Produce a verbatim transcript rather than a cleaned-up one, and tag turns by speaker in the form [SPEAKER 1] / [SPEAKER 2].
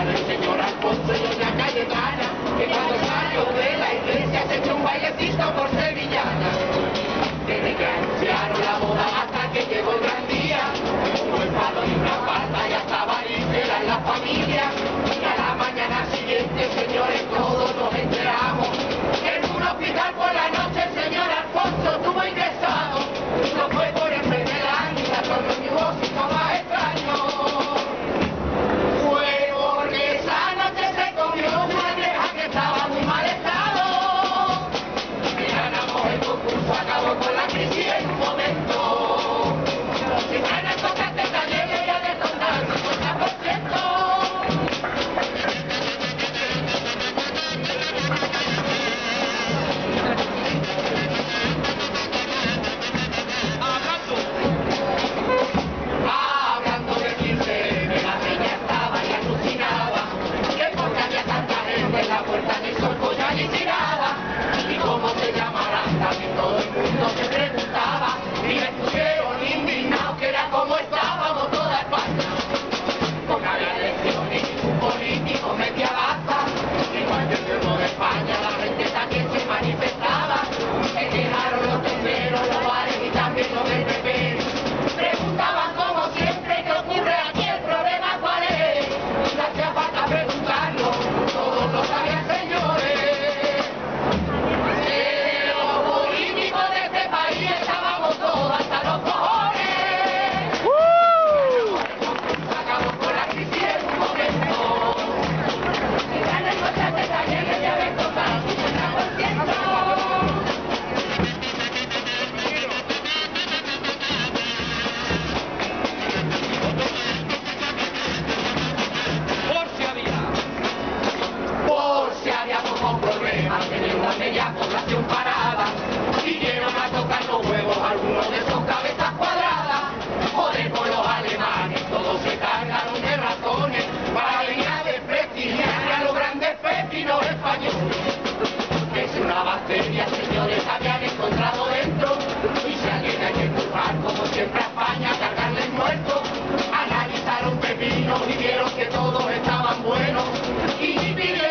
[SPEAKER 1] hermano, el señor Alfonso y doña Cayetana, que cuando salió de la iglesia se echó un bailecito por sevillana. Desde que anunciaron la boda hasta que llegó el gran día, un buen palo y una falda ya estaba lista en la familia. Y a la mañana siguiente, señores, todos nos enteramos. En un hospital por la noche el señor Alfonso estuvo ingresado. No fue por enfermedad ni la torniñosis más extraño. Fue porque esa noche se comió una vieja que estaba muy mal estado. Y ganamos el concurso, acabó con la crisis en un momento. Si traen el tocante taller y a descontar el cincuenta por ciento. Y cómo se llamarán, también todo el mundo se preguntaba. Y me pusieron indignado que era como estábamos toda España. Con había elecciones y un político metía baza. Y cuando el pueblo de España la gente también se manifestaba. Se quejaron los tenderos, los bares y también los del P P. Preguntaban como siempre qué ocurre aquí, el problema cuál es. No hacía falta preguntarlo, todos lo sabían, señores. Aquella población parada, vinieron a tocar los huevos algunos de esos cabezas cuadradas. Joder, por los alemanes, todos se cargaron de razones para venir a desprestigiar a los grandes pepinos españoles. Que es una bacteria, señores, habían encontrado dentro, y si alguien hay que empujar, como siempre a España, a cargarle el muerto. Analizaron pepinos y vieron que todos estaban buenos, y